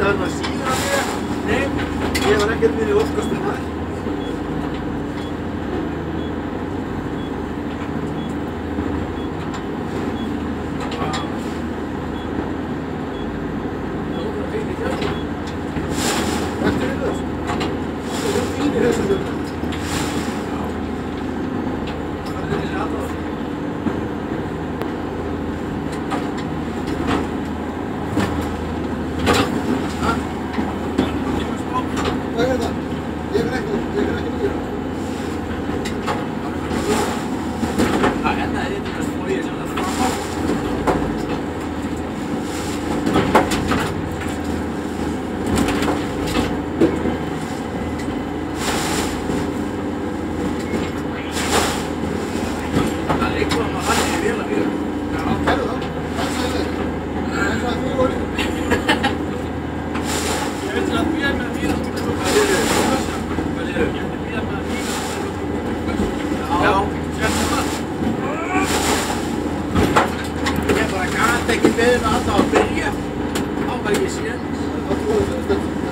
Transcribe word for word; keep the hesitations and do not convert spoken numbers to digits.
er það síðan að segja? Nei, ég var ekkert við í óskastum þar. Ég bara gæti ekki beðið með alltaf að byrja. Þá var ég síðan.